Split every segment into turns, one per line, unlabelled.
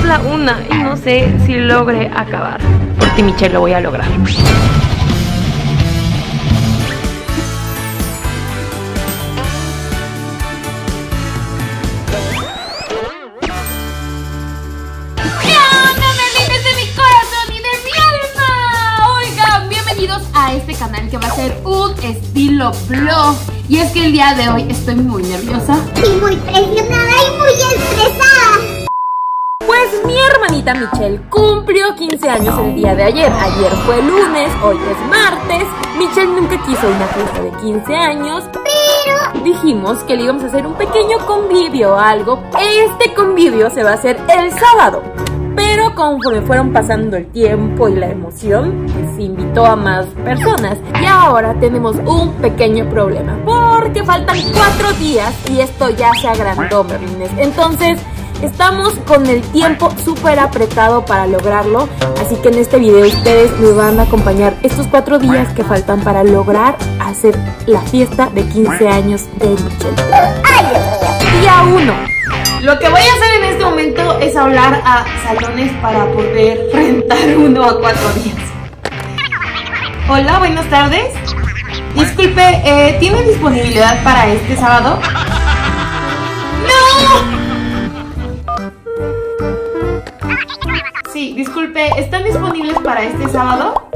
la 1 y no sé si logre acabar. Por ti, Michelle, lo voy a lograr.
A este canal que va a ser un estilo vlog. Y es que el día de hoy estoy muy nerviosa
y muy presionada y muy estresada.
Pues mi hermanita Michelle cumplió 15 años el día de ayer. Ayer fue lunes, hoy es martes. Michelle nunca quiso una fiesta de 15 años, pero dijimos que le íbamos a hacer un pequeño convivio o algo. Este convivio se va a hacer el sábado. Pero conforme fueron pasando el tiempo y la emoción, pues se invitó a más personas. Y ahora tenemos un pequeño problema, porque faltan 4 días y esto ya se agrandó, Merlines. Entonces, estamos con el tiempo súper apretado para lograrlo. Así que en este video ustedes me van a acompañar estos 4 días que faltan para lograr hacer la fiesta de 15 años de Michelle. Día 1. Lo que voy a hacer en este momento es hablar a salones para poder rentar 1 a 4 días. Hola, buenas tardes. Disculpe, ¿tiene disponibilidad para este sábado? ¡No! Sí, disculpe, ¿están disponibles para este sábado?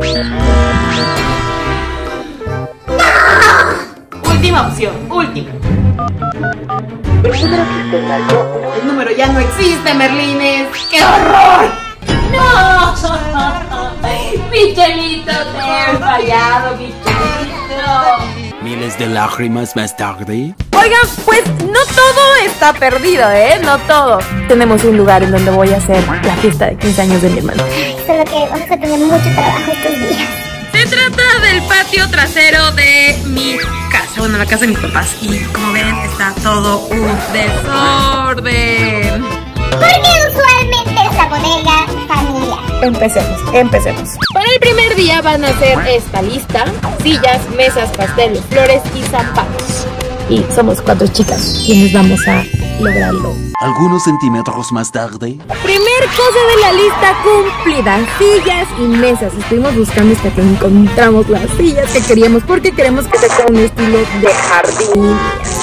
¡No! Última opción, última. El número ya no existe, Merlines. ¡Qué horror! ¡No! Michelito, te he fallado, Michelito.
Miles de lágrimas más tarde.
Oigan, pues no todo está perdido, no todo. Tenemos un lugar en donde voy a hacer la fiesta de 15 años de mi hermano.
Solo que vamos a tener mucho trabajo estos días.
Se trata del patio trasero de mi casa, bueno, la casa de mis papás. Y como ven, está todo un desorden.
Porque usualmente es la bodega familiar.
Empecemos. Para el primer día van a hacer esta lista: sillas, mesas, pasteles, flores y zapatos. Y somos 4 chicas quienes vamos a lograrlo.
Algunos centímetros más tarde.
Primer cosa de la lista cumplida: sillas y mesas. Estuvimos buscando hasta que encontramos las sillas que queríamos, porque queremos que sea un estilo de jardín.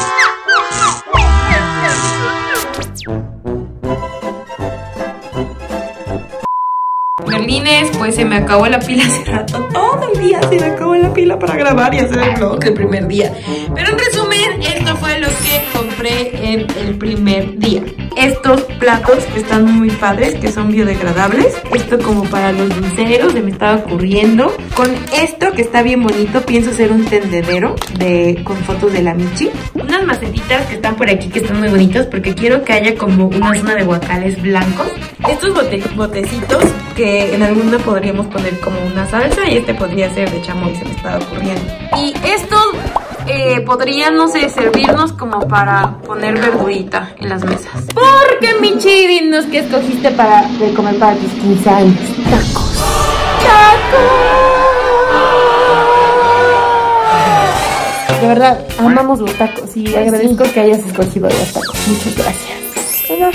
Merlines, pues se me acabó la pila hace rato. Todo el día se me acabó la pila para grabar y hacer el vlog el primer día. Pero en resumen, esto fue lo que compré en el primer día. Estos platos que están muy padres, que son biodegradables. Esto como para los dulceros, se me estaba ocurriendo. Con esto que está bien bonito, pienso hacer un tendedero con fotos de la Michi. Unas macetitas que están por aquí que están muy bonitos, porque quiero que haya como una zona de guacales blancos. Estos botecitos que en alguno podríamos poner como una salsa, y este podría ser de chamoy, se me estaba ocurriendo. Y estos podrían, no sé, servirnos como para poner verdurita en las mesas. Porque Michi, dinos qué escogiste para comer para tus 15 años. Tacos. De verdad, amamos los tacos y agradezco que hayas escogido los tacos. Muchas gracias. Hola.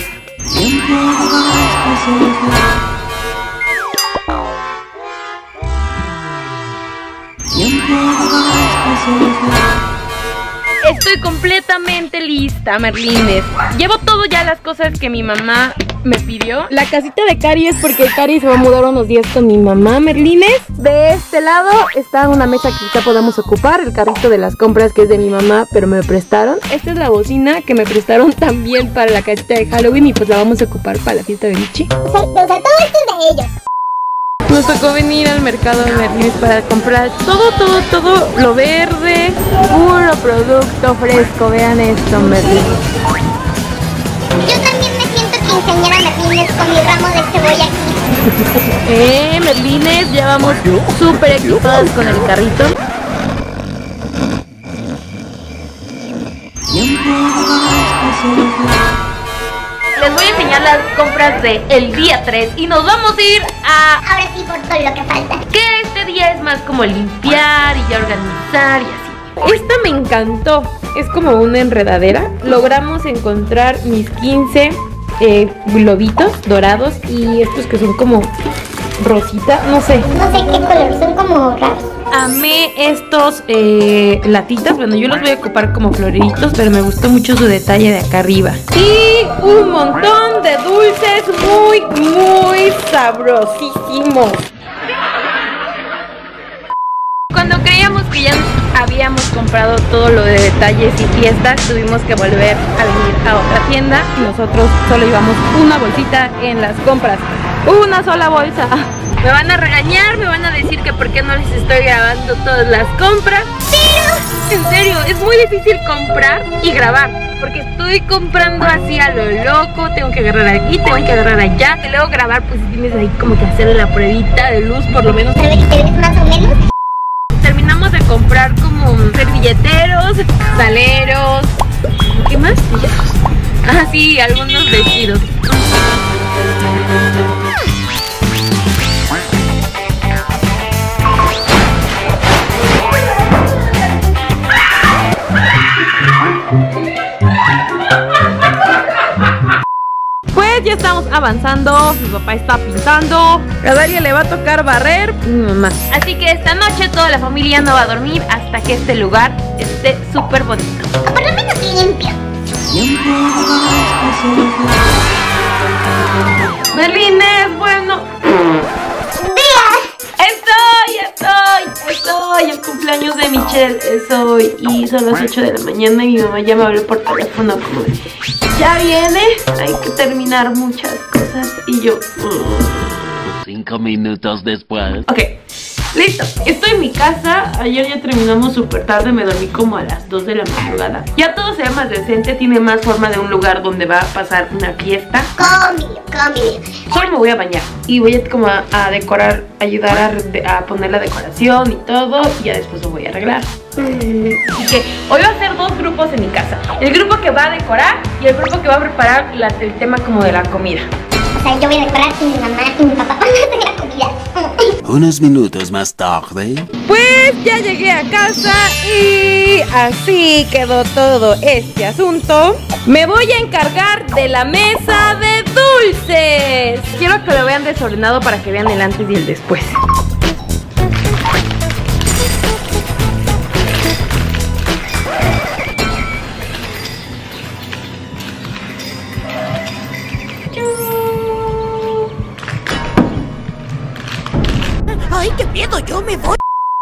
Estoy completamente lista, Merlines. Llevo todo ya las cosas que mi mamá me pidió. La casita de Cari es porque Cari se va a mudar unos días con mi mamá, Merlines. De este lado está una mesa que quizá podamos ocupar. El carrito de las compras que es de mi mamá, pero me lo prestaron. Esta es la bocina que me prestaron también para la casita de Halloween, y pues la vamos a ocupar para la fiesta de Michi.
Exacto, o sea, todo esto es de ellos.
Nos tocó venir al mercado de Merlines para comprar todo lo verde, puro producto fresco. Vean esto, Merlines.
Yo también me siento quinceañera Merlines con mi ramo de cebolla aquí.
Merlines, ya vamos súper equipadas con el carrito. Les voy a enseñar las compras del día 3 y nos vamos a ir a...
Ahora sí, por todo lo que falta.
Que este día es más como limpiar y ya organizar y así. Esta me encantó. Es como una enredadera. Logramos encontrar mis 15
globitos dorados y estos que son como rosita, no sé.
No sé qué color, son como raros.
Amé estos latitas, bueno, yo los voy a ocupar como floreritos, pero me gustó mucho su detalle de acá arriba. Y un montón de dulces muy sabrosísimos. Cuando creíamos que ya habíamos comprado todo lo de detalles y fiestas, tuvimos que volver a venir a otra tienda y nosotros solo llevamos una bolsita en las compras. Una sola bolsa. Me van a regañar, me van a decir que por qué no les estoy grabando todas las compras. Pero, en serio, es muy difícil comprar y grabar, porque estoy comprando así a lo loco. Tengo que agarrar aquí, tengo que agarrar allá. Y luego grabar, pues tienes ahí como que hacer la pruebita de luz, por lo menos.
¿Sabes qué es más o menos?
Terminamos de comprar como servilleteros, saleros. ¿Qué más? Ah, sí, algunos vestidos. Pues ya estamos avanzando. Mi papá está pintando. A Daria le va a tocar barrer. Mi mamá. Así que esta noche toda la familia no va a dormir hasta que este lugar esté súper bonito.
O por lo menos limpio.
Berlines, bueno. Estoy. El cumpleaños de Michelle es hoy y son las 8 de la mañana y mi mamá ya me habló por teléfono como de, ya viene, hay que terminar muchas cosas y yo
5 minutos después.
ok, listo, estoy en mi casa. Ayer ya terminamos súper tarde, me dormí como a las 2 de la madrugada. Ya todo se ve más decente, tiene más forma de un lugar donde va a pasar una fiesta.
Cómbilo.
Solo me voy a bañar y voy a como a decorar, ayudar a poner la decoración y todo, y ya después lo voy a arreglar. Así que hoy va a ser dos grupos en mi casa. El grupo que va a decorar y el grupo que va a preparar el tema como de la comida.
O sea, yo voy a decorar y mi mamá y mi papá van a hacer la comida.
Unos minutos más tarde.
Pues ya llegué a casa y así quedó todo este asunto. Me voy a encargar de la mesa de dulces. Quiero que lo vean desordenado para que vean el antes y el después.
¡Ay, qué miedo! ¡Yo me voy!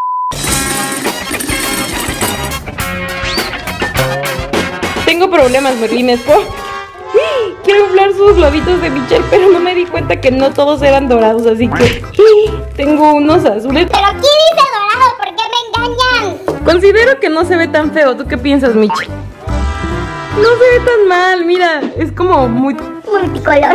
Tengo problemas, Merlines. Quiero inflar sus globitos de Michelle, pero no me di cuenta que no todos eran dorados, así que tengo unos azules.
Pero aquí dice dorado, ¿por qué me engañan?
Considero que no se ve tan feo. ¿Tú qué piensas, Michelle? No se ve tan mal, mira, es como muy...
Multicolor.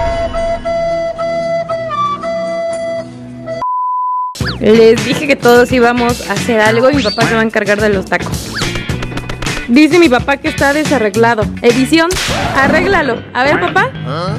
Les dije que todos íbamos a hacer algo y mi papá se va a encargar de los tacos. Dice mi papá que está desarreglado. Edición, arréglalo. A ver, papá.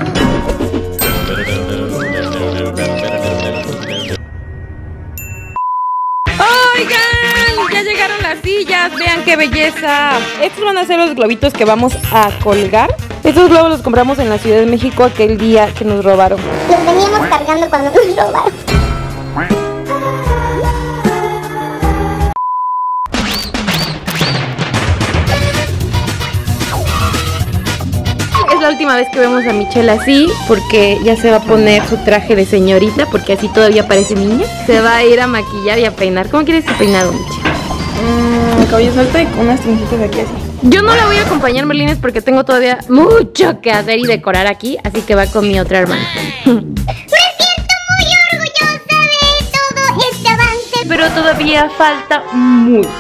¡Oigan! Ya llegaron las sillas. Vean qué belleza. Estos van a ser los globitos que vamos a colgar. Estos globos los compramos en la Ciudad de México aquel día que nos robaron.
Los veníamos cargando cuando nos robaron.
Es la última vez que vemos a Michelle así, porque ya se va a poner su traje de señorita, porque así todavía parece niña. Se va a ir a maquillar y a peinar. ¿Cómo quieres tu peinado, Michelle?
Cabello suelto y con unas trinchitas aquí así.
Yo no la voy a acompañar, Merlines, porque tengo todavía mucho que hacer y decorar aquí, así que va con mi otra hermana.
Me siento muy orgullosa de todo este avance.
Pero todavía falta mucho.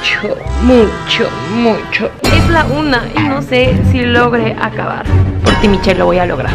Es la 1 y no sé si logre acabar. Por ti, Michelle, lo voy a lograr.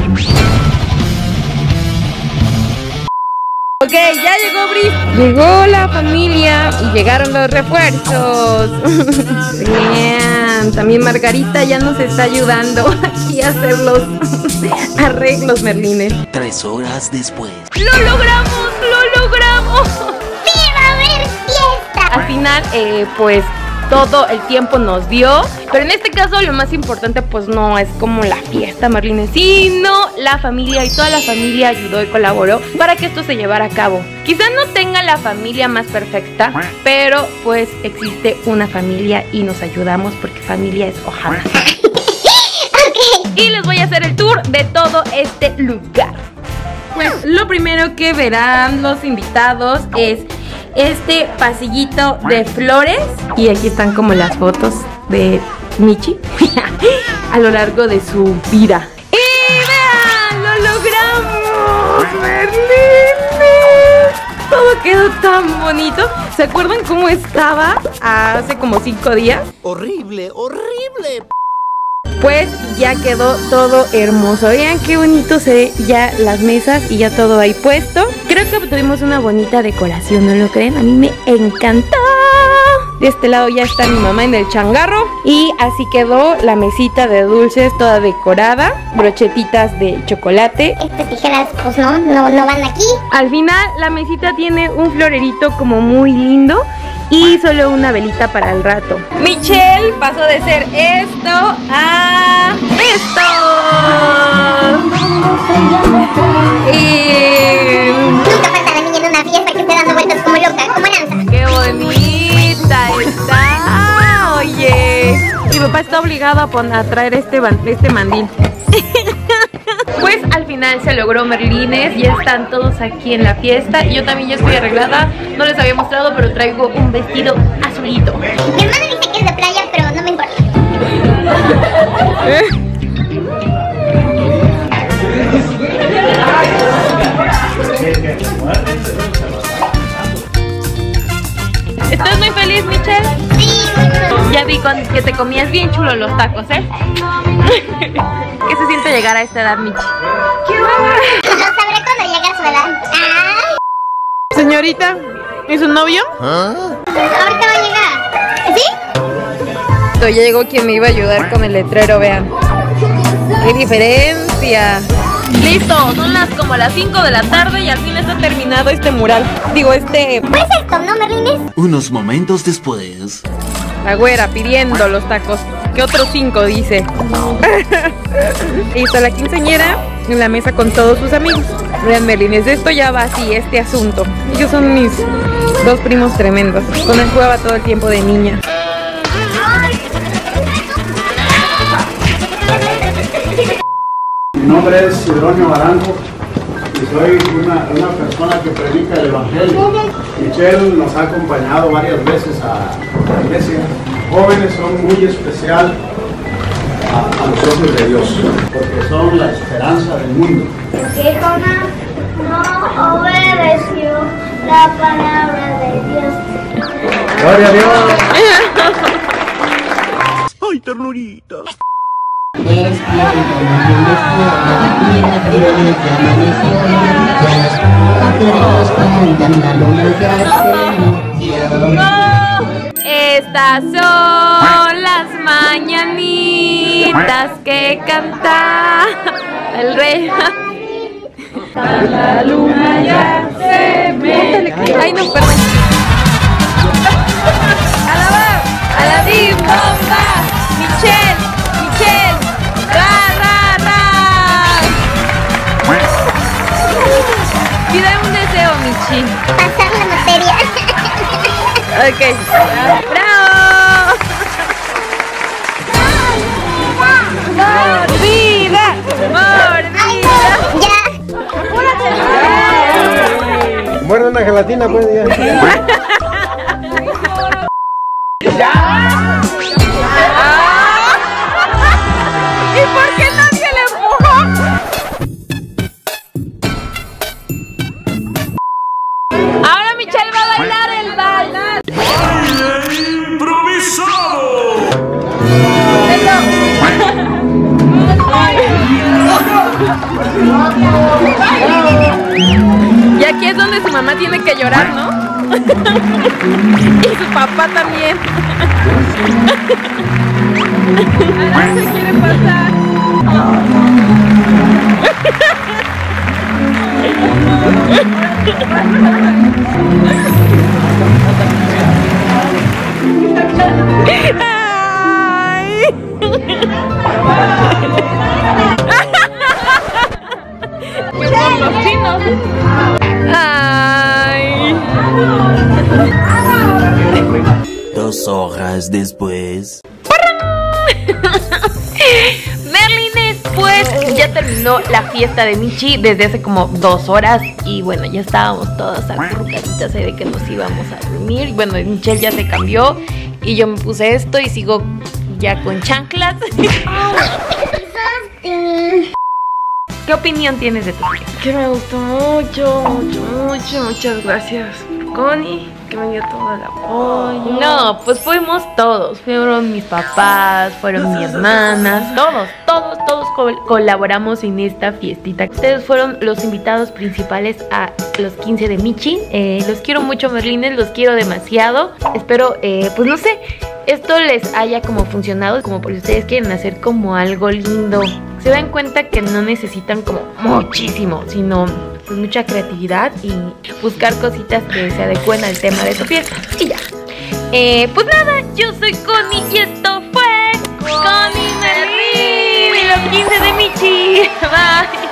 Ok, ya llegó Bris. Llegó la familia y llegaron los refuerzos. Bien, también Margarita ya nos está ayudando aquí a hacer los arreglos, Merlines.
3 horas después.
¡Lo logramos!
¡Sí, va a haber fiesta!
Al final, pues todo el tiempo nos dio. Pero en este caso lo más importante pues no es como la fiesta, Merlines, sino la familia, y toda la familia ayudó y colaboró para que esto se llevara a cabo. Quizás no tenga la familia más perfecta, pero pues existe una familia y nos ayudamos porque familia es Ohana. Y les voy a hacer el tour de todo este lugar. Pues lo primero que verán los invitados es este pasillito de flores. Y aquí están como las fotos de Michi a lo largo de su vida. ¡Y vean! ¡Lo logramos! ¡Merlines! Todo quedó tan bonito. ¿Se acuerdan cómo estaba hace como 5 días?
Horrible, horrible.
Pues ya quedó todo hermoso. Vean qué bonito se ve ya las mesas y ya todo ahí puesto. Creo que tuvimos una bonita decoración, ¿no lo creen? A mí me encantó. De este lado ya está mi mamá en el changarro. Y así quedó la mesita de dulces toda decorada. Brochetitas de chocolate.
Estas tijeras pues no van aquí.
Al final la mesita tiene un florerito como muy lindo. Y solo una velita para el rato. Michelle pasó de ser esto a esto.
Nunca falta la niña en una fiesta que esté dando vueltas como loca, como lanza.
¡Qué bonita está! Oye, mi papá está obligado a traer este mandil. Pues al final se logró, Merlines. Ya están todos aquí en la fiesta. Y yo también ya estoy arreglada. No les había mostrado, pero traigo un vestido azulito.
Mi hermana dice que es de playa, pero no me importa.
¿Estás muy feliz, Michelle?
Sí.
Ya vi que te comías bien chulo los tacos, ¿eh? ¿Qué se siente llegar a esta edad, Michi?
Lo sabré cuando llegue a su edad.
Señorita, ¿y su novio?
Ahorita va a llegar. ¿Sí?
Ya llegó quien me iba a ayudar con el letrero, vean. ¡Qué diferencia! Listo, son como las 5 de la tarde y al fin está terminado este mural. Digo,
Pues esto, ¿no, Merlines?
Unos momentos después.
la güera pidiendo los tacos. ¿Qué otros 5 dice? Y está la quinceañera en la mesa con todos sus amigos. Vean, Merlines, de esto ya va así, este asunto. Ellos son mis 2 primos tremendos. Con él jugaba todo el tiempo de niña.
Mi nombre es Sidronio Baranjo y soy una persona que predica el Evangelio. Michelle nos ha acompañado varias veces a la iglesia. Jóvenes son muy especial a los ojos de Dios, porque son la esperanza del mundo.
Porque Jonás no obedeció la palabra de Dios.
¡Gloria a Dios!
¡Ay, ternurita!
Estas son las mañanitas que canta el rey. La luna ya se mete. Ay, no, perdón. A la bim bomba. Michelle, ra, ra, ra. Pide un deseo, Michi.
Pasar la materia.
Ok. ¡Bravo! ¡Mordida! ¡Mordida!
Ya.
Muerde una gelatina, pues ya.
¿Y por qué nadie le empujó? Ahora Michelle va a bailar el vals.
¡Baile improvisado!
Y aquí es donde su mamá tiene que llorar, ¿no? Y su papá también. Ahora se quiere pasar. Ay. Con los chinos. Ay.
2 horas después.
Merlines, pues ya terminó la fiesta de Michi desde hace como 2 horas. Y bueno, ya estábamos todas acurrucaditas de que nos íbamos a dormir. Bueno, Michelle ya se cambió y yo me puse esto y sigo ya con chanclas. ¿Qué opinión tienes de tu fiesta?
Que me gustó mucho, muchas gracias, Connie, que me dio todo el apoyo.
No, pues fuimos todos. Fueron mis papás, fueron mis hermanas, todos colaboramos en esta fiestita. Ustedes fueron los invitados principales a los 15 de Michi. Los quiero mucho, Merlines, los quiero demasiado. Espero, pues no sé, esto les haya como funcionado, como por si ustedes quieren hacer como algo lindo. Se dan cuenta que no necesitan como muchísimo, sino pues mucha creatividad y buscar cositas que se adecuen al tema de tu fiesta. Y ya. Pues nada, yo soy Connie y esto fue Connie Merlin y los 15 de Michi. Bye.